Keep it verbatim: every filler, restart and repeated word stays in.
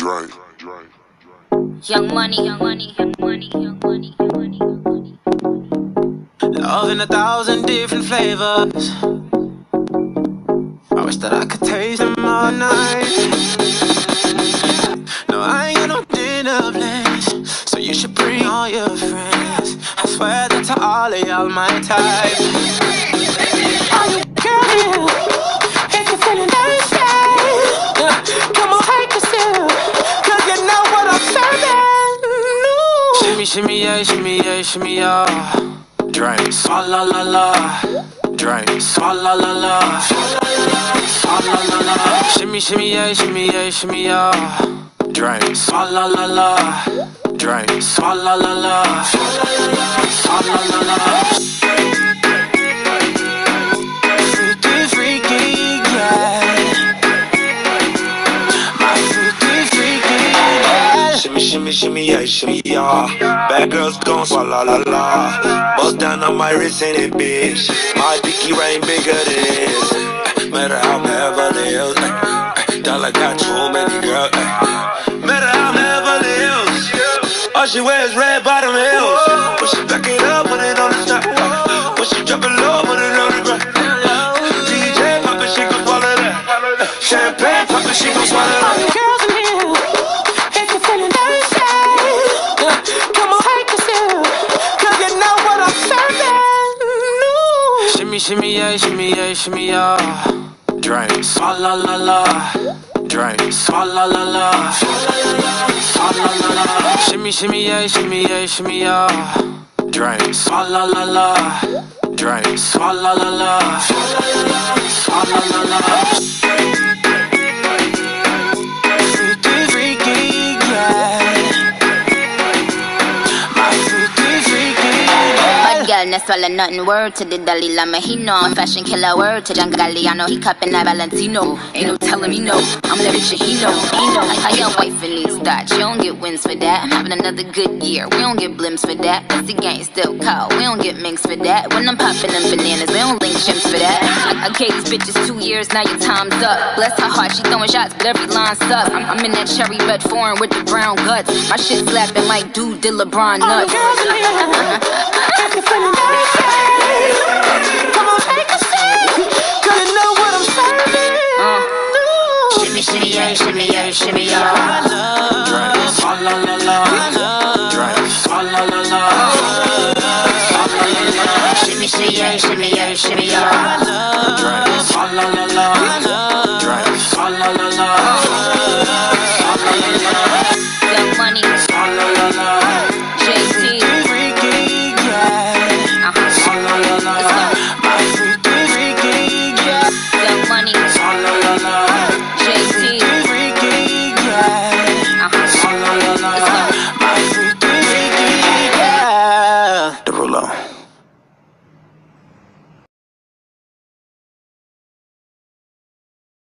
Dre. Young money, young money, young money, young money, young money, young money. Love in a thousand different flavors. I wish that I could taste them all night. No, I ain't got no dinner plans, so you should bring all your friends. I swear that to all of y'all my type. Are you girl? If you're feeling thirsty, yeah, come on, take a sip, 'cause you know what I'm serving. No. Shimmy, shimmy, yeah, shimmy, yeah, shimmy, yeah. Drink, swalla la la. Drink, swalla la la. Swalla la la. Shimmy, shimmy, yeah, shimmy, yeah, shimmy, yeah. Drink, swalla la la. Drink, swalla la la. Swalla la la. Freaky, freaky, yeah. My freaky, freaky, yeah. Shimmy, shimmy, shimmy, yeah, shimmy, yeah. Bad girls gon' swalla la la. Bust down on my wrist in it, bitch. My pinky ring bigger than this. Matter how Beverly Hills. Dollar got too many girls. Matter how Beverly Hills. All she wears red bottom heels. When she back it up, put it on the top. When she drop it low, put it on the ground. D J pop it, she gon' swallow that. Champagne pop it, she gon' swallow that. Girls in here, if you're feeling thirsty, yeah, come on, take a sip, 'cause you know what I'm serving. No. Shimmy, shimmy, yeah, shimmy, yeah, shimmy, yeah. Drink, swalla la la. Drink, swalla la la. Swalla la la. Shimmy, shimmy, yeah, shimmy, yeah, shimmy, yeah. Drink, swalla la la. Drink, swalla la la. Swalla la la. Freaky, freaky, yeah. My freaky, freaky, yeah. Bad girl, no swallow nothing. Word to the Dalai Lama, he know I'm fashion killer. Word to John Galliano, he cupping that Valentino. Ain't no telling me no, I'm that bitch he know, he know. I got wife in these thoughts, you don't get wins for that. I'm having another good year, we don't get blimps for that. That's the gang still call, we don't get minks for that. When I'm popping them bananas, we don't link chimps for that. I, I gave these bitches two years, now your time's up. Bless her heart, she throwing shots, but every line sucks. I'm, I'm in that cherry red foreign with the brown guts. My shit slapping like dude did LeBron nuts. Girls in here, if you're feeling thirsty, come on, take a sip, 'cause you know what I'm serving. Uh. No. Shimmy, shimmy, yeah, shimmy, yeah, shimmy, yeah. Drink, swalla la la. Drink, swalla la la. Shimmy, shimmy, yeah, shimmy, yeah, shimmy, yeah. Drink.